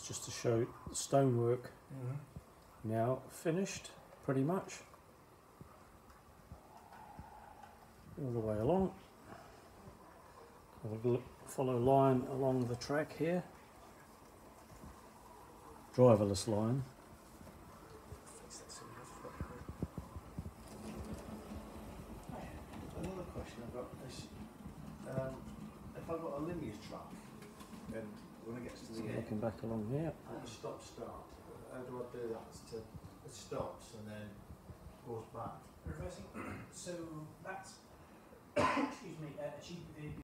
just to show the stonework now finished pretty much all the way along. We'll follow line along the track here, driverless line. Another question I've got is, if I've got a linear truck and when it gets to the end, Looking back along here. I want to stop start. How do I do that? It stops and then goes back. Reversing. So that's excuse me, achieve the